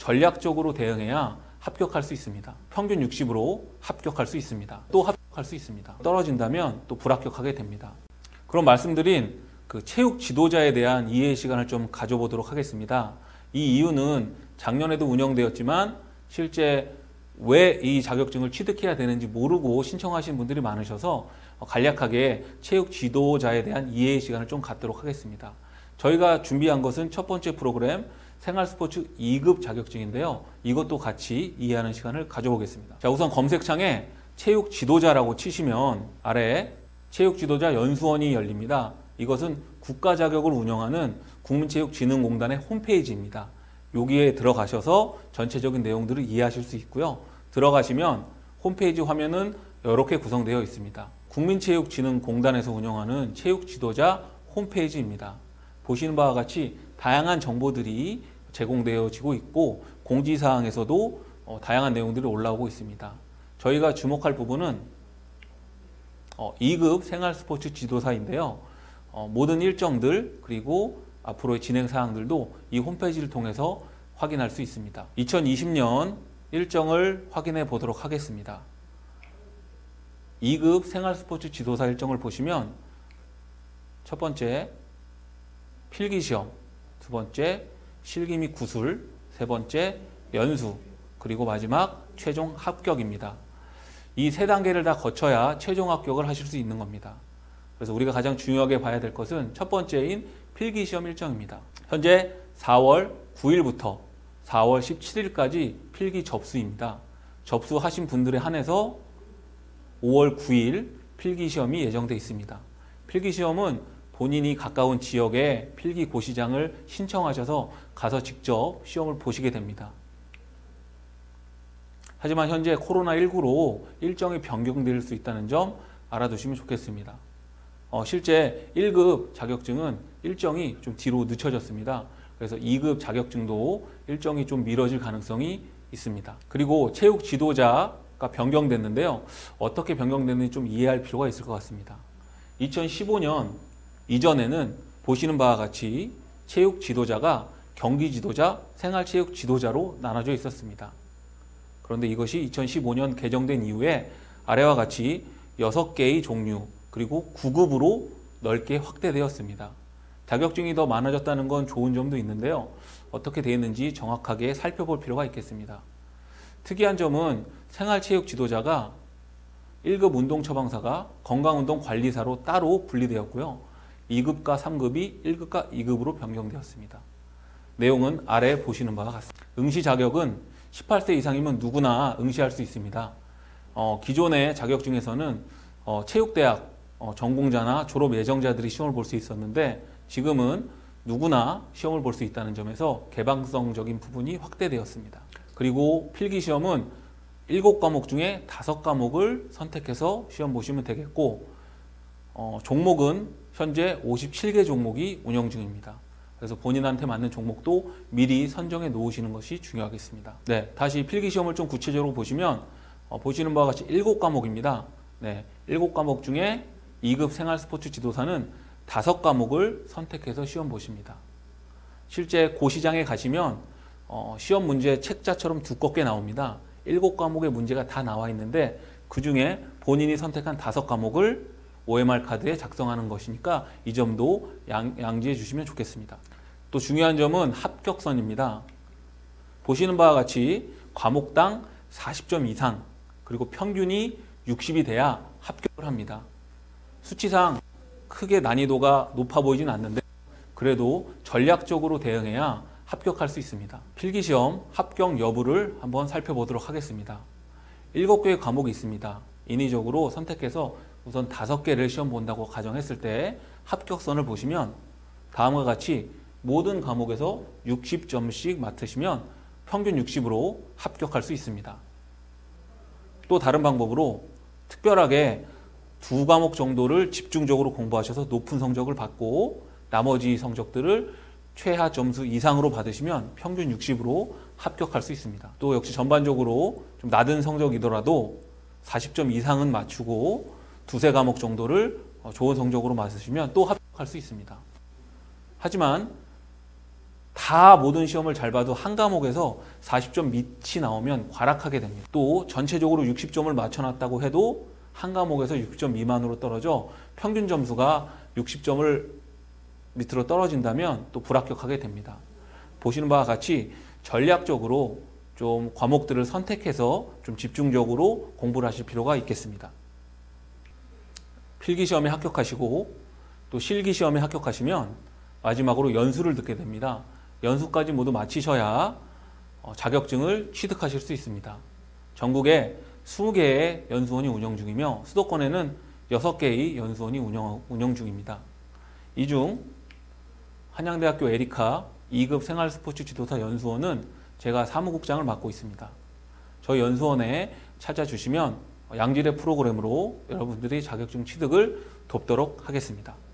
전략적으로 대응해야 합격할 수 있습니다. 평균 60으로 합격할 수 있습니다. 또 합격할 수 있습니다. 떨어진다면 또 불합격하게 됩니다. 그럼 말씀드린 그 체육 지도자에 대한 이해 시간을 좀 가져보도록 하겠습니다. 이 이유는 작년에도 운영되었지만 실제 왜 이 자격증을 취득해야 되는지 모르고 신청하신 분들이 많으셔서 간략하게 체육 지도자에 대한 이해 시간을 좀 갖도록 하겠습니다. 저희가 준비한 것은 첫 번째 프로그램 생활스포츠 2급 자격증인데요. 이것도 같이 이해하는 시간을 가져보겠습니다. 자, 우선 검색창에 체육 지도자라고 치시면 아래에 체육 지도자 연수원이 열립니다. 이것은 국가 자격을 운영하는 국민체육진흥공단의 홈페이지입니다. 여기에 들어가셔서 전체적인 내용들을 이해하실 수 있고요. 들어가시면 홈페이지 화면은 이렇게 구성되어 있습니다. 국민체육진흥공단에서 운영하는 체육지도자 홈페이지입니다. 보시는 바와 같이 다양한 정보들이 제공되어지고 있고 공지사항에서도 다양한 내용들이 올라오고 있습니다. 저희가 주목할 부분은 2급 생활스포츠 지도사인데요. 모든 일정들 그리고 앞으로의 진행 사항들도 이 홈페이지를 통해서 확인할 수 있습니다. 2020년 일정을 확인해 보도록 하겠습니다. 2급 생활스포츠 지도사 일정을 보시면 첫 번째 필기시험, 두 번째 실기 및 구술, 세 번째 연수, 그리고 마지막 최종 합격입니다. 이 세 단계를 다 거쳐야 최종 합격을 하실 수 있는 겁니다. 그래서 우리가 가장 중요하게 봐야 될 것은 첫 번째인 필기시험 일정입니다. 현재 4월 9일부터 4월 17일까지 필기 접수입니다. 접수하신 분들에 한해서 5월 9일 필기시험이 예정되어 있습니다. 필기시험은 본인이 가까운 지역에 필기 고시장을 신청하셔서 가서 직접 시험을 보시게 됩니다. 하지만 현재 코로나19로 일정이 변경될 수 있다는 점 알아두시면 좋겠습니다. 실제 1급 자격증은 일정이 좀 뒤로 늦춰졌습니다. 그래서 2급 자격증도 일정이 좀 미뤄질 가능성이 있습니다. 그리고 체육 지도자가 변경됐는데요. 어떻게 변경됐는지 좀 이해할 필요가 있을 것 같습니다. 2015년 이전에는 보시는 바와 같이 체육 지도자가 경기 지도자, 생활체육 지도자로 나눠져 있었습니다. 그런데 이것이 2015년 개정된 이후에 아래와 같이 6개의 종류 그리고 9급으로 넓게 확대되었습니다. 자격증이 더 많아졌다는 건 좋은 점도 있는데요. 어떻게 되어 있는지 정확하게 살펴볼 필요가 있겠습니다. 특이한 점은 생활체육 지도자가 1급 운동처방사가 건강운동관리사로 따로 분리되었고요. 2급과 3급이 1급과 2급으로 변경되었습니다. 내용은 아래 보시는 바와 같습니다. 응시 자격은 18세 이상이면 누구나 응시할 수 있습니다. 기존의 자격증에서는 체육대학 전공자나 졸업 예정자들이 시험을 볼 수 있었는데 지금은 누구나 시험을 볼 수 있다는 점에서 개방성적인 부분이 확대되었습니다. 그리고 필기시험은 7과목 중에 5과목을 선택해서 시험 보시면 되겠고 종목은 현재 57개 종목이 운영 중입니다. 그래서 본인한테 맞는 종목도 미리 선정해 놓으시는 것이 중요하겠습니다. 네, 다시 필기시험을 좀 구체적으로 보시면 보시는 바와 같이 7과목입니다. 네, 7과목 중에 2급 생활스포츠 지도사는 5과목을 선택해서 시험 보십니다. 실제 고시장에 가시면 시험 문제 책자처럼 두껍게 나옵니다. 7과목의 문제가 다 나와 있는데 그 중에 본인이 선택한 5과목을 OMR 카드에 작성하는 것이니까 이 점도 양지해 주시면 좋겠습니다. 또 중요한 점은 합격선입니다. 보시는 바와 같이 과목당 40점 이상 그리고 평균이 60이 돼야 합격을 합니다. 수치상 크게 난이도가 높아 보이진 않는데 그래도 전략적으로 대응해야 합격할 수 있습니다. 필기시험 합격 여부를 한번 살펴보도록 하겠습니다. 7개의 과목이 있습니다. 인위적으로 선택해서 우선 5개를 시험 본다고 가정했을 때 합격선을 보시면 다음과 같이 모든 과목에서 60점씩 맡으시면 평균 60으로 합격할 수 있습니다. 또 다른 방법으로 특별하게 2과목 정도를 집중적으로 공부하셔서 높은 성적을 받고 나머지 성적들을 최하 점수 이상으로 받으시면 평균 60으로 합격할 수 있습니다. 또 역시 전반적으로 좀 낮은 성적이더라도 40점 이상은 맞추고 2~3과목 정도를 좋은 성적으로 맞으시면 또 합격할 수 있습니다. 하지만 다 모든 시험을 잘 봐도 한 과목에서 40점 밑이 나오면 과락하게 됩니다. 또 전체적으로 60점을 맞춰놨다고 해도 한 과목에서 60점 미만으로 떨어져 평균 점수가 60점을 밑으로 떨어진다면 또 불합격하게 됩니다. 보시는 바와 같이 전략적으로 좀 과목들을 선택해서 좀 집중적으로 공부를 하실 필요가 있겠습니다. 필기시험에 합격하시고 또 실기시험에 합격하시면 마지막으로 연수를 듣게 됩니다. 연수까지 모두 마치셔야 자격증을 취득하실 수 있습니다. 전국에 20개의 연수원이 운영 중이며 수도권에는 6개의 연수원이 운영 중입니다. 이 중 한양대학교 에리카 2급 생활스포츠 지도사 연수원은 제가 사무국장을 맡고 있습니다. 저희 연수원에 찾아주시면 양질의 프로그램으로 여러분들이 자격증 취득을 돕도록 하겠습니다.